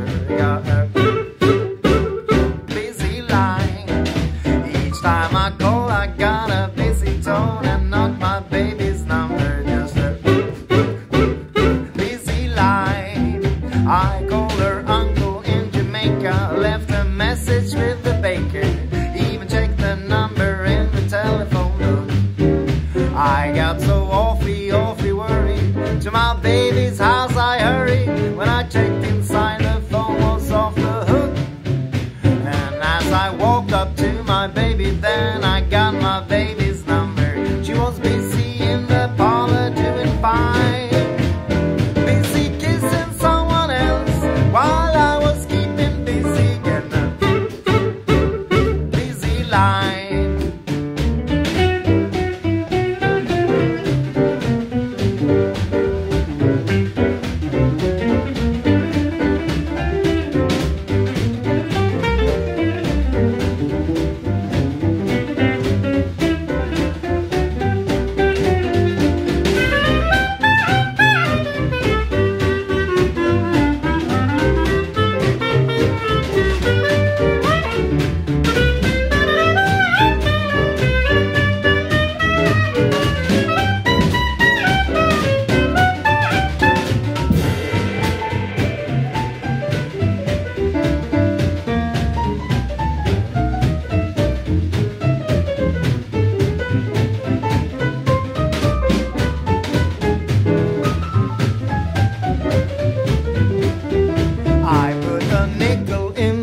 number. Got a busy line. Each time I call, I got a busy tone, and not my baby's number, just a busy line. I called her uncle in Jamaica, left a message with the baker, even checked the number in the telephone book. I got so awfully worried. To my baby's house I hurried. When I checked inside, the phone was off the hook. And as I walked up to my baby, then I got my baby's number. She was busy in the parlor doing fine, busy kissing someone else, while I was keeping busy getting a busy line. I put a nickel in